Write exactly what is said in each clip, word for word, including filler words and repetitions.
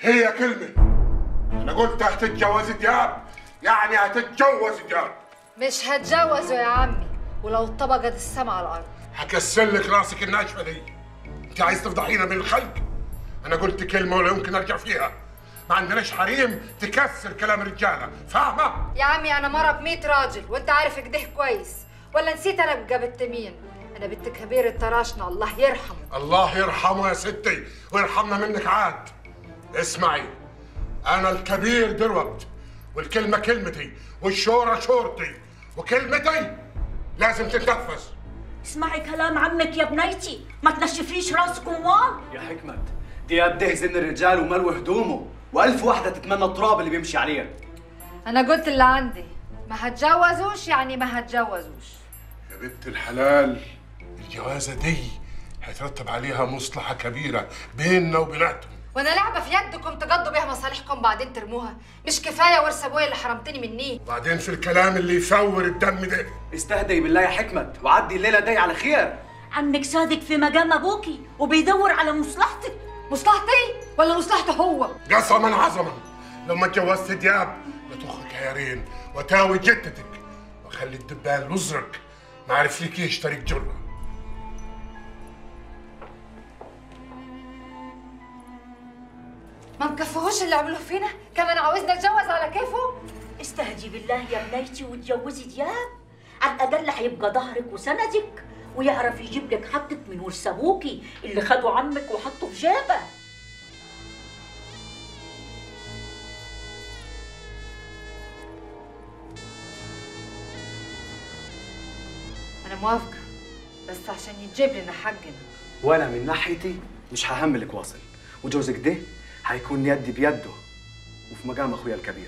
هي كلمة. أنا قلت هتتجوز دياب، يعني هتتجوز دياب. مش هتجوزه يا عمي، ولو اتطبقت السما على الأرض. هكسر لك راسك الناشفة دي. أنت عايز تفضحينا من الخلق؟ أنا قلت كلمة ولا يمكن أرجع فيها. ما عندناش حريم تكسر كلام الرجالة، فاهمة؟ يا عمي أنا مرة بمية راجل وأنت عارف كده كويس، ولا نسيت أنا بقى بنت مين؟ أنا بنت كبير الطراشنة الله يرحمه. الله يرحمه يا ستي ويرحمنا منك عاد. اسمعي، أنا الكبير دلوقتي، والكلمة كلمتي والشورة شورتي، وكلمتي لازم تتنفذ. اسمعي كلام عمك يا بنيتي، ما تنشفيش راسك وان. يا حكمت، دياب ده زن الرجال وملوي هدومه، والف واحدة تتمنى التراب اللي بيمشي عليها. أنا قلت اللي عندي، ما هتجوزوش يعني ما هتجوزوش. يا بنت الحلال، الجوازة دي هيترتب عليها مصلحة كبيرة بيننا وبيناتهم. وانا لعبه في يدكم تقضوا بيها مصالحكم بعدين ترموها؟ مش كفايه ورث ابويا اللي حرمتني منيه؟ وبعدين في الكلام اللي يفور الدم ده. استهدي بالله يا حكمت وعدي الليله دي على خير. عمك صادق في مقام ابوكي وبيدور على مصلحتك. مصلحتي ولا مصلحته هو؟ قسما عظما لما اتجوزت دياب لتخرج عيارين وتاوي جدتك وخلي الدبان الازرق ما عرف لك يشترك جرة. ما مكفهوش اللي عملوه فينا؟ كمان عاوزنا نتجوز على كيفه؟ استهدي بالله يا بنيتي وتجوزي دياب، على الاقل هيبقى ظهرك وسندك ويعرف يجيب لك حقك من ورث ابوكي اللي خده عمك وحطه في جيبه. انا موافقه، بس عشان يتجيب لنا حقنا. وانا من ناحيتي مش ههملك واصل، وجوزك ده هيكون يدي بيده وفي مقام اخويا الكبير.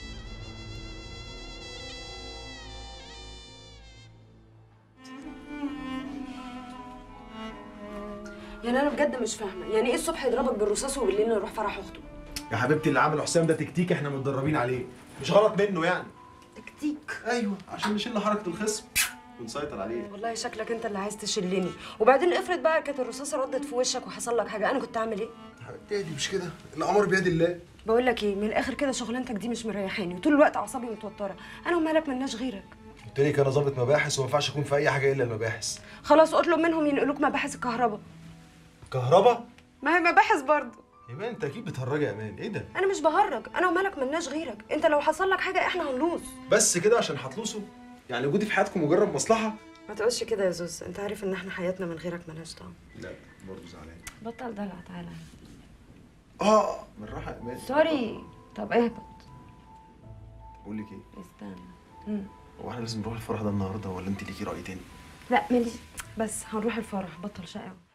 يعني انا بجد مش فاهمه، يعني ايه الصبح يضربك بالرصاص وبالليل نروح فرح اخته؟ يا حبيبتي اللي عمله حسام ده تكتيك احنا متدربين عليه، مش غلط منه يعني. تكتيك؟ ايوه عشان نشيل حركه الخصم ونسيطر عليه. والله شكلك انت اللي عايز تشلني، وبعدين افرض بقى كانت الرصاصه ردت في وشك وحصل لك حاجه، انا كنت اعمل ايه؟ حبيبتي دي مش كده، الامر بيد الله. بقول لك ايه، من الاخر كده شغلانتك دي مش مريحاني وطول الوقت اعصابي متوتره، انا ومالك ملناش غيرك. قلت لك انا ظابط مباحث وما ينفعش اكون في اي حاجه الا المباحث. خلاص اطلب منهم ينقلوك مباحث الكهرباء. كهرباء؟ ما هي مباحث برضه. يا مان انت اكيد بتهرجي يا مان، ايه ده؟ انا مش بهرج، انا ومالك ملناش غيرك، انت لو حصل لك حاجه احنا هنلوص. بس كده عشان هتلوصوا؟ يعني وجودي في حياتكم مجرد مصلحه؟ ما تقولش كده يا زوز، انت عارف ان احنا حياتنا من غيرك ملهاش طعم. لا برضه زعلان. بطل دلع تعالى. اه بالراحه يا مان. سوري. طب اهبط. بقول لك ايه؟ استنى. امم هو احنا لازم نروح الفرح ده النهارده ولا انت ليكي راي تاني؟ لا ماليش، بس هنروح الفرح، بطل شقاوة.